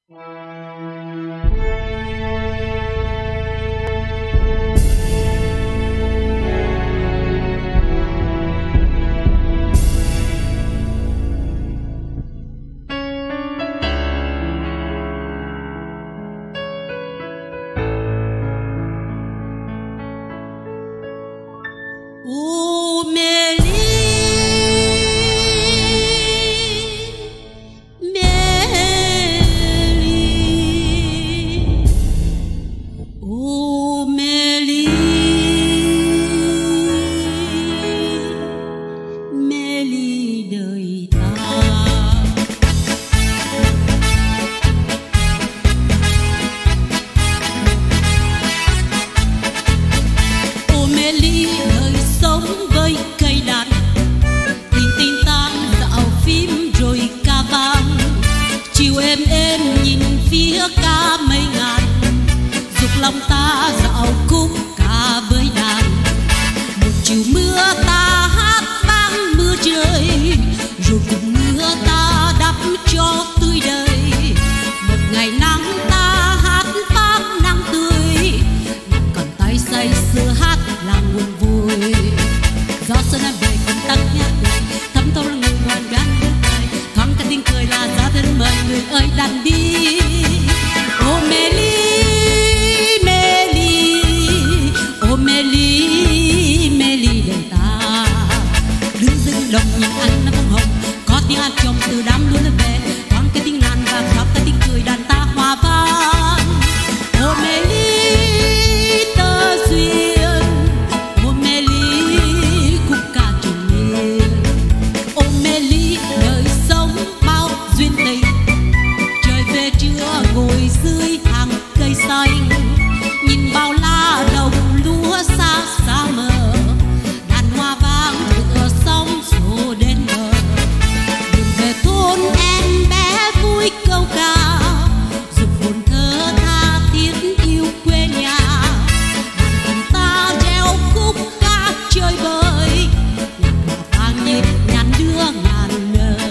lòng ta dạo khúc ca với đàn. Một chiều mưa ta hát vang mưa rơi, rồi cùng mưa ta đắp cho tươi đời. Một ngày nắng ta hát vang nắng tươi, còn tay say sưa hát là nguồn vui. Gió xuân đã về cùng tăng nhạc cười, thấm thâu người ngoan gắn bên đời. Thoáng cả tiếng cười là giá thân mời người ơi đàn đi. Ô mê ly đời ta, đứng dưng đồng nhìn anh nó bông hồng. Có tiếng hát trong từ đám lúa lên về, thoáng cái tiếng ngàn và khóc cái tiếng cười đàn ta hòa vang. Ô mê ly tơ duyên, ô mê ly khúc ca truyền miên. Ô mê ly đời sống bao duyên tình, trời về trưa ngồi dưới hàng cây xanh, nhìn bao la đồng lúa xa xa mờ. Đàn hoa vang tựa sóng xô đến bờ, đường về thôn em bé vui câu ca, dục hồn thơ tha thiết yêu quê nhà. Đàn cùng ta reo khúc ca chơi bời, nhạc hòa vang nhịp nhàn đưa ngàn lời.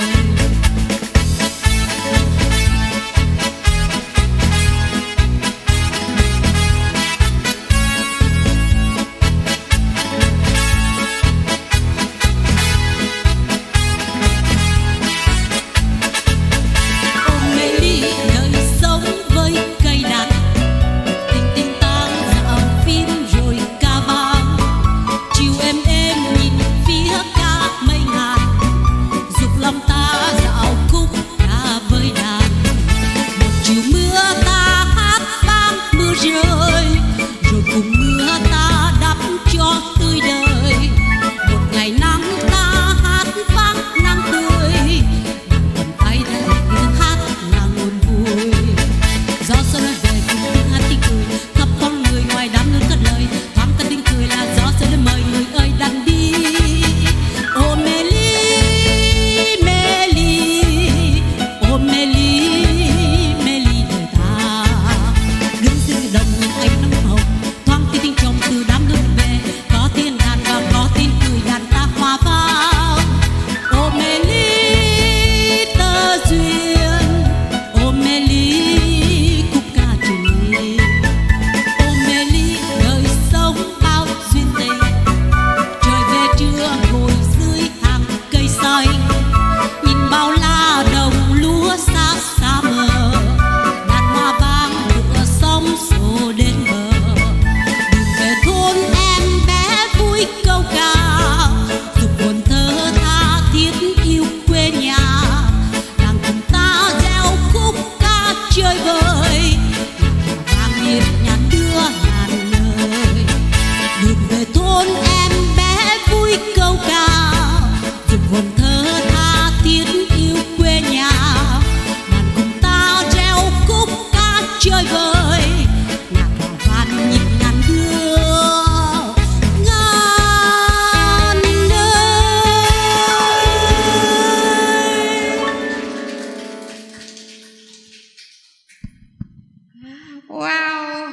Wow,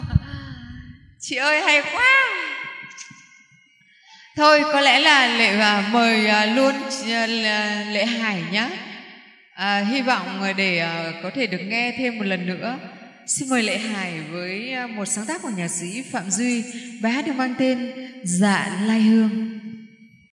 chị ơi hay quá. Thôi có lẽ là Lệ mời luôn Lệ Hải nhé. Hy vọng để có thể được nghe thêm một lần nữa. Xin mời Lệ Hải với một sáng tác của nhạc sĩ Phạm Duy, bài hát được mang tên Dạ Lai Hương.